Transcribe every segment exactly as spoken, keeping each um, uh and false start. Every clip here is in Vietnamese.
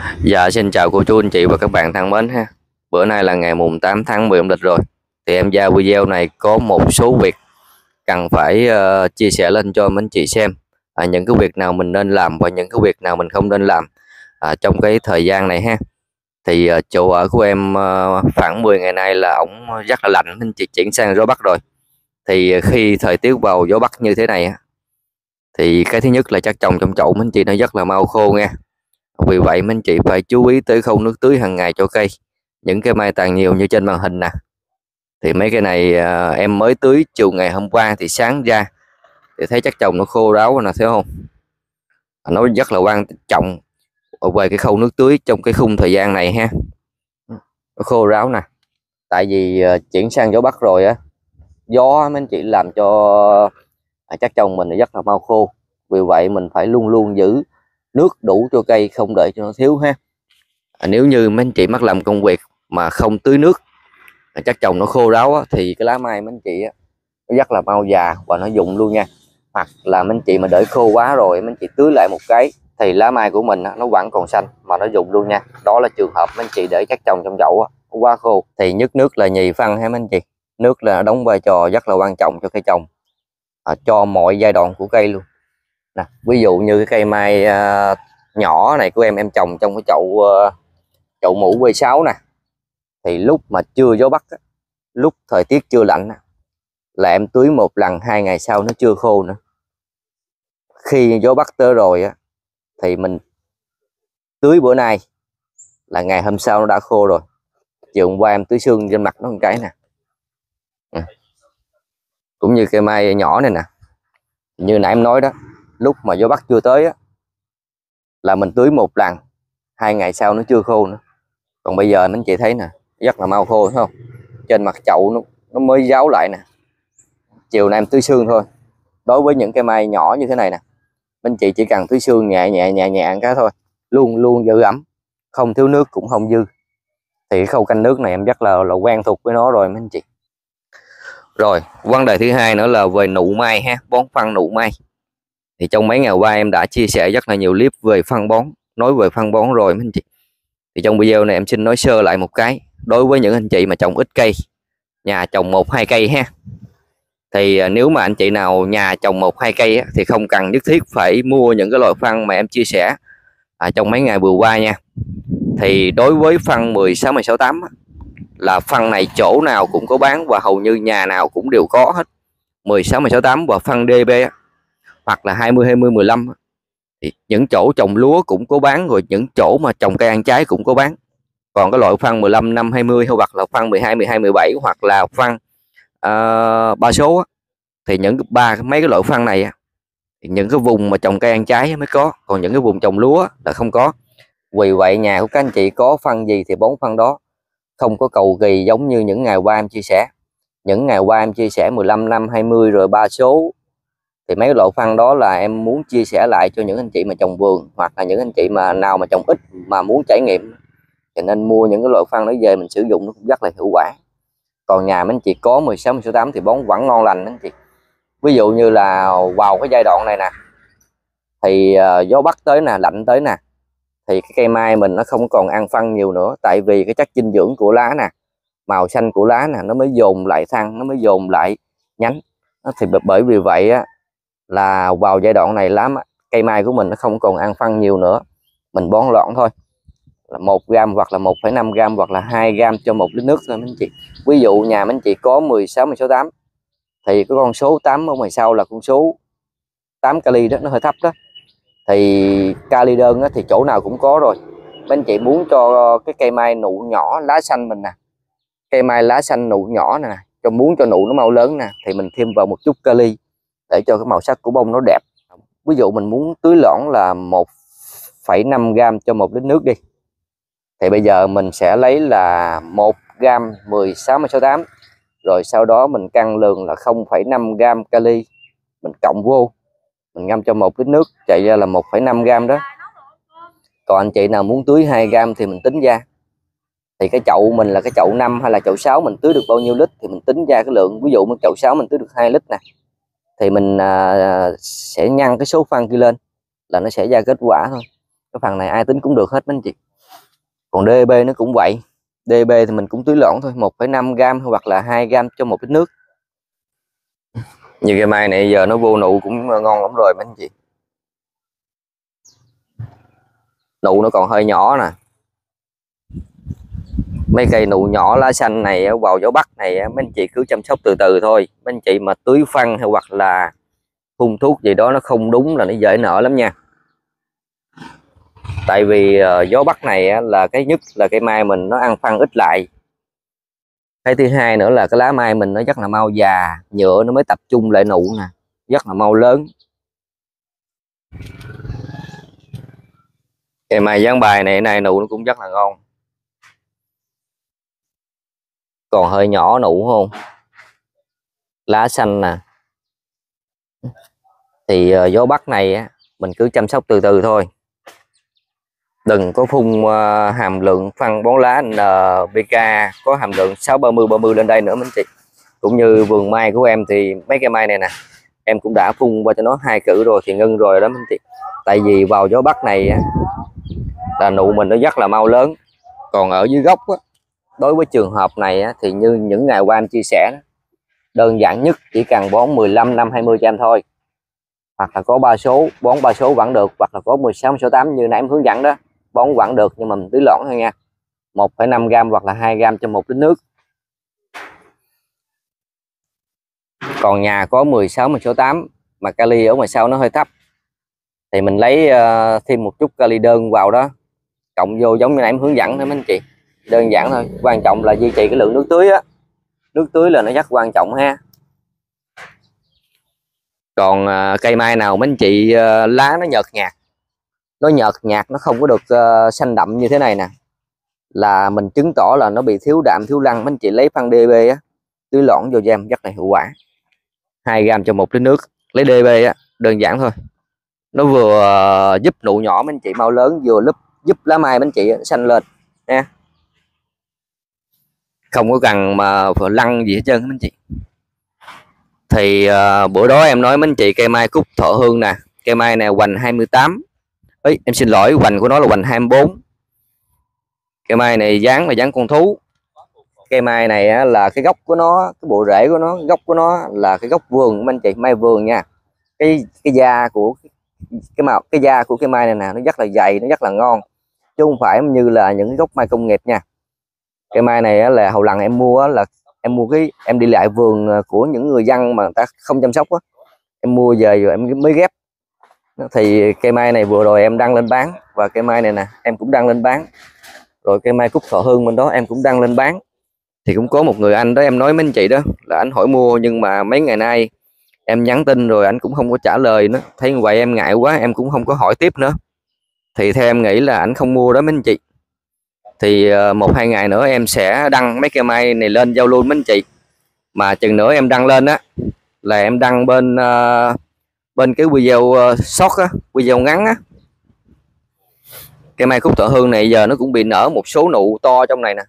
Dạ xin chào cô chú anh chị và các bạn thân mến ha. Bữa nay là ngày mùng tám tháng mười âm lịch rồi. Thì em ra video này có một số việc cần phải uh, chia sẻ lên cho mấy anh chị xem. À, những cái việc nào mình nên làm và những cái việc nào mình không nên làm à, trong cái thời gian này ha. Thì uh, chỗ ở của em uh, khoảng mười ngày nay là ổng rất là lạnh, anh chị chuyển sang gió Bắc rồi. Thì uh, khi thời tiết vào gió Bắc như thế này thì cái thứ nhất là chất trồng trong chậu mấy anh chị nó rất là mau khô nha. Vì vậy mấy anh chị phải chú ý tới khâu nước tưới hàng ngày cho cây. Những cái mai tàn nhiều như trên màn hình nè, thì mấy cái này à, em mới tưới chiều ngày hôm qua thì sáng ra thì thấy chắc trồng nó khô ráo nè, thấy không? Nó rất là quan trọng về cái khâu nước tưới trong cái khung thời gian này ha. Nó khô ráo nè, tại vì à, chuyển sang gió Bắc rồi á, gió mấy anh chị làm cho à, chắc trồng mình rất là mau khô. Vì vậy mình phải luôn luôn giữ nước đủ cho cây, không để cho nó thiếu ha. À, nếu như mấy anh chị mắc làm công việc mà không tưới nước chắc trồng nó khô ráo á, thì cái lá mai mấy anh chị á, nó rất là mau già và nó rụng luôn nha. Hoặc là mấy anh chị mà đợi khô quá rồi mấy anh chị tưới lại một cái thì lá mai của mình á, nó vẫn còn xanh mà nó rụng luôn nha. Đó là trường hợp mấy anh chị để chắc trồng trong chậu á, nó quá khô thì nhất nước là nhì phân ha mấy anh chị. Nước là đóng vai trò rất là quan trọng cho cây trồng, à, cho mọi giai đoạn của cây luôn nè. Ví dụ như cái cây mai à, nhỏ này của em em trồng trong cái chậu à, chậu mũ B sáu nè, thì lúc mà chưa gió Bắc á, lúc thời tiết chưa lạnh á, là em tưới một lần, hai ngày sau nó chưa khô nữa. Khi gió Bắc tới rồi á thì mình tưới bữa nay là ngày hôm sau nó đã khô rồi. Chiều hôm qua em tưới sương trên mặt nó một cái nè. Ừ. Cũng như cây mai nhỏ này nè, như nãy em nói đó, lúc mà gió Bắc chưa tới á, là mình tưới một lần, hai ngày sau nó chưa khô nữa. Còn bây giờ mấy anh chị thấy nè, rất là mau khô, thấy không? Trên mặt chậu nó, nó mới ráo lại nè. Chiều nay em tưới sương thôi. Đối với những cây mai nhỏ như thế này nè, anh chị chỉ cần tưới sương nhẹ nhẹ nhẹ nhẹ cái thôi, luôn luôn giữ ẩm, không thiếu nước cũng không dư. Thì khâu canh nước này em rất là, là quen thuộc với nó rồi mấy anh chị. Rồi vấn đề thứ hai nữa là về nụ mai ha, bón phân nụ mai. Thì trong mấy ngày qua em đã chia sẻ rất là nhiều clip về phân bón, nói về phân bón rồi mấy anh chị. Thì trong video này em xin nói sơ lại một cái. Đối với những anh chị mà trồng ít cây, nhà trồng một hai cây ha, thì nếu mà anh chị nào nhà trồng một hai cây á, thì không cần nhất thiết phải mua những cái loại phân mà em chia sẻ à, trong mấy ngày vừa qua nha. Thì đối với phân mười sáu mười sáu tám á, là phân này chỗ nào cũng có bán và hầu như nhà nào cũng đều có hết. Mười sáu mười sáu tám và phân đê bê á, hoặc là hai mươi hai mươi mười lăm á, thì những chỗ trồng lúa cũng có bán, rồi những chỗ mà trồng cây ăn trái cũng có bán. Còn cái loại phân mười lăm năm hai mươi hoặc là phân mười hai mười hai mười bảy hoặc là phân uh, ba số á, thì những ba mấy cái loại phân này thì những cái vùng mà trồng cây ăn trái mới có, còn những cái vùng trồng lúa là không có. Vì vậy nhà của các anh chị có phân gì thì bón phân đó, không có cầu kỳ giống như những ngày qua em chia sẻ. Những ngày qua em chia sẻ mười lăm năm hai mươi rồi ba số, thì mấy loại phân đó là em muốn chia sẻ lại cho những anh chị mà trồng vườn, hoặc là những anh chị mà nào mà trồng ít mà muốn trải nghiệm, thì nên mua những cái loại phân đó về mình sử dụng, nó cũng rất là hiệu quả. Còn nhà mấy anh chị có mười sáu mười sáu tám thì bón vẫn ngon lành đó anh chị. Ví dụ như là vào cái giai đoạn này nè, thì uh, gió Bắc tới nè, lạnh tới nè, thì cái cây mai mình nó không còn ăn phân nhiều nữa. Tại vì cái chất dinh dưỡng của lá nè, màu xanh của lá nè, nó mới dồn lại thân, nó mới dồn lại nhánh. Thì bởi vì vậy á, là vào giai đoạn này lá cây mai của mình nó không còn ăn phân nhiều nữa. Mình bón loãng thôi, là một gam hoặc là một phẩy năm gam hoặc là hai gam cho một lít nước thôi mấy anh chị. Ví dụ nhà mấy anh chị có mười sáu mười sáu tám thì cái con số tám ở ngoài sau là con số tám kali đó, nó hơi thấp đó. Thì kali đơn đó, thì chỗ nào cũng có rồi. Mấy anh chị muốn cho cái cây mai nụ nhỏ lá xanh mình nè, cây mai lá xanh nụ nhỏ nè, cho muốn cho nụ nó mau lớn nè, thì mình thêm vào một chút kali để cho cái màu sắc của bông nó đẹp. Ví dụ mình muốn tưới lõn là một phẩy năm gam cho một lít nước đi, thì bây giờ mình sẽ lấy là một gam mười sáu mười sáu tám, rồi sau đó mình căn lường là không phẩy năm gam kali, mình cộng vô, mình ngâm cho một lít nước, chạy ra là một phẩy năm gam đó. Còn anh chị nào muốn tưới hai gam thì mình tính ra, thì cái chậu mình là cái chậu năm hay là chậu sáu, mình tưới được bao nhiêu lít thì mình tính ra cái lượng. Ví dụ mình chậu sáu mình tưới được hai lít nè, thì mình à, sẽ nhân cái số phân kia lên là nó sẽ ra kết quả thôi. Cái phần này ai tính cũng được hết mấy anh chị. Còn đê bê nó cũng vậy, đê bê thì mình cũng tưới lõn thôi, một phẩy năm gam hoặc là hai gam cho một lít nước. Như cây mai này giờ nó vô nụ cũng ngon lắm rồi mấy anh chị. Nụ nó còn hơi nhỏ nè. Mấy cây nụ nhỏ lá xanh này vào gió bắc này mấy anh chị cứ chăm sóc từ từ thôi. Mấy anh chị mà tưới phân hay hoặc là phun thuốc gì đó nó không đúng là nó dễ nở lắm nha. Tại vì uh, gió bắc này là cái nhất là cây mai mình nó ăn phân ít lại. Cái thứ hai nữa là cái lá mai mình nó rất là mau già, nhựa nó mới tập trung lại nụ nè, rất là mau lớn. Cây mai dáng bài này này nụ nó cũng rất là ngon. Còn hơi nhỏ nụ không? Lá xanh nè. Thì uh, gió bắc này á mình cứ chăm sóc từ từ thôi. Đừng có phun uh, hàm lượng phân bón lá en pê ca có hàm lượng sáu ba mươi ba mươi lên đây nữa mấy anh chị. Cũng như vườn mai của em thì mấy cây mai này nè, em cũng đã phun qua cho nó hai cử rồi thì ngưng rồi đó mấy anh chị. Tại vì vào gió bắc này á, là nụ mình nó rất là mau lớn. Còn ở dưới gốc á, đối với trường hợp này á, thì như những ngày qua anh chia sẻ đó, đơn giản nhất chỉ cần bón mười lăm năm hai mươi cho em thôi, hoặc là có ba số bón ba số vẫn được, hoặc là có mười sáu số tám như nãy em hướng dẫn đó bón vẫn được, nhưng mà mình tưới lõn thôi nha, một phẩy năm gam hoặc là hai gam cho một lít nước. Còn nhà có mười sáu số tám mà kali ở ngoài sau nó hơi thấp thì mình lấy uh, thêm một chút kali đơn vào đó cộng vô giống như nãy em hướng dẫn đó mấy anh chị. Đơn giản thôi, quan trọng là duy trì cái lượng nước tưới á. Nước tưới là nó rất quan trọng ha. Còn uh, cây mai nào mấy anh chị uh, lá nó nhợt nhạt, nó nhợt nhạt nó không có được uh, xanh đậm như thế này nè, là mình chứng tỏ là nó bị thiếu đạm thiếu lăng. Mấy anh chị lấy phân đê bê á tưới lõn vô cho em rất là hiệu quả, hai gam cho một lít nước. Lấy đê bê á đơn giản thôi, nó vừa uh, giúp nụ nhỏ mấy anh chị mau lớn, vừa giúp giúp lá mai mấy anh chị xanh lên nha, không có cần mà phải lăn gì hết trơn mấy anh chị. Thì uh, bữa đó em nói mấy anh chị cây mai cúc Thọ Hương nè, cây mai này hoành hai mươi tám, ấy em xin lỗi, hoành của nó là hoành hai mươi bốn. Cây mai này dáng là dáng con thú. Cây mai này á, là cái gốc của nó, cái bộ rễ của nó, gốc của nó là cái gốc vườn mấy anh chị, mai vườn nha. Cái cái da của cái màu cái da của cây mai này nè nó rất là dày, nó rất là ngon, chứ không phải như là những cái gốc mai công nghiệp nha. Cây mai này á, là hầu lần em mua á, là em mua cái em đi lại vườn của những người dân mà người ta không chăm sóc á, em mua về rồi em mới ghép. Thì cây mai này vừa rồi em đăng lên bán, và cây mai này nè em cũng đăng lên bán, rồi cây mai cúc Thọ Hương bên đó em cũng đăng lên bán. Thì cũng có một người anh đó em nói mấy anh chị đó là anh hỏi mua, nhưng mà mấy ngày nay em nhắn tin rồi anh cũng không có trả lời nữa. Thấy như vậy em ngại quá, em cũng không có hỏi tiếp nữa. Thì theo em nghĩ là anh không mua đó mấy anh chị. Thì một hai ngày nữa em sẽ đăng mấy cây mai này lên giao lưu mấy anh chị. Mà chừng nữa em đăng lên á là em đăng bên uh, bên cái video uh, short á, video ngắn á. Cây mai cúc Thọ Hương này giờ nó cũng bị nở một số nụ to trong này nè.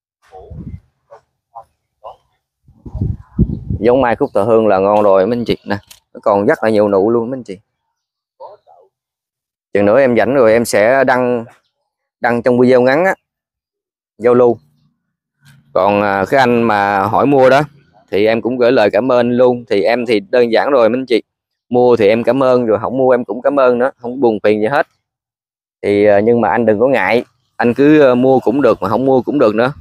Giống mai cúc Thọ Hương là ngon rồi mấy anh chị nè, nó còn rất là nhiều nụ luôn mấy anh chị. Chừng nữa em rảnh rồi em sẽ đăng đăng trong video ngắn á, giao lưu. Còn cái anh mà hỏi mua đó thì em cũng gửi lời cảm ơn luôn. Thì em thì đơn giản rồi mấy anh chị, mua thì em cảm ơn, rồi không mua em cũng cảm ơn nữa, không buồn phiền gì hết. Thì nhưng mà anh đừng có ngại, anh cứ mua cũng được mà không mua cũng được nữa.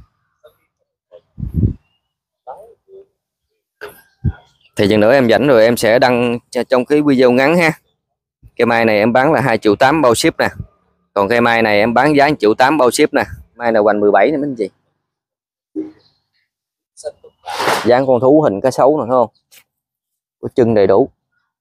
Thì chừng nữa em rảnh rồi em sẽ đăng trong cái video ngắn ha. Cây mai này em bán là hai triệu tám bao ship nè. Còn cây mai này em bán giá một triệu tám bao ship nè. Mai là hoành mười bảy nè mấy anh chị. Dáng con thú hình cá sấu nè thấy không? Có chân đầy đủ.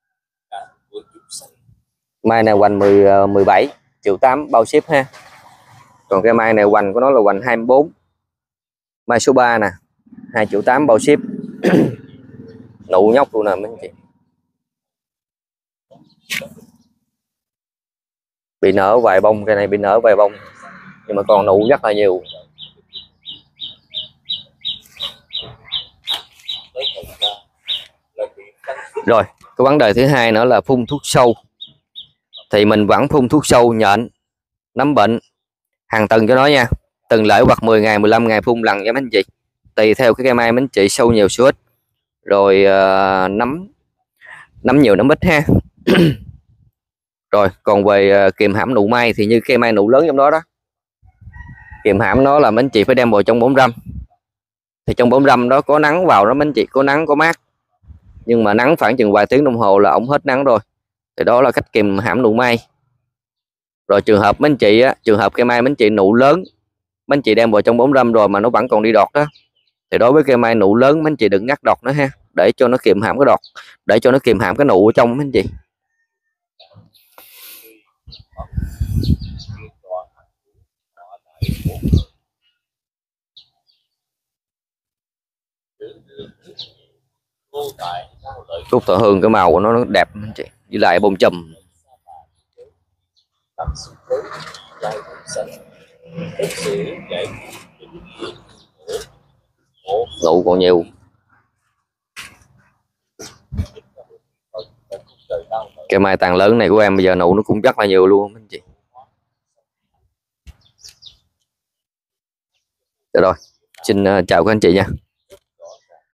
Mai này hoành mười bảy triệu tám bao ship ha. Còn cây mai này hoành của nó là hoành hai mươi bốn. Mai số ba nè, hai triệu tám bao ship. Nụ nhóc luôn nè mấy anh chị. Bị nở vài bông, cây này bị nở vài bông nhưng mà còn nụ rất là nhiều. Rồi cái vấn đề thứ hai nữa là phun thuốc sâu. Thì mình vẫn phun thuốc sâu nhện, nấm bệnh hàng tuần cho nó nha. Tuần lễ hoặc mười ngày mười lăm ngày phun lần nha mấy anh chị, tùy theo cái cây mai mấy anh chị sâu nhiều sâu ít, rồi uh, nấm nấm nhiều nấm ít ha. Rồi còn về uh, kìm hãm nụ mai thì như cây mai nụ lớn trong đó đó, kìm hãm nó là mấy anh chị phải đem vào trong bóng râm. Thì trong bóng râm đó có nắng vào đó mấy anh chị, có nắng có mát, nhưng mà nắng khoảng chừng vài tiếng đồng hồ là ổng hết nắng rồi. Thì đó là cách kìm hãm nụ mai. Rồi trường hợp mấy anh chị á, trường hợp cây mai mấy anh chị nụ lớn, mấy anh chị đem vào trong bóng râm rồi mà nó vẫn còn đi đọt đó, thì đối với cây mai nụ lớn mấy anh chị đừng ngắt đọt nữa ha, để cho nó kìm hãm cái đọt, để cho nó kìm hãm cái nụ ở trong mấy anh chị. Cúc thọ hương cái màu của nó, nó đẹp anh chị, với lại bông chùm. Nụ còn nhiều. Cây mai tàn lớn này của em bây giờ nụ nó cũng rất là nhiều luôn anh chị. Được rồi, xin chào các anh chị nha.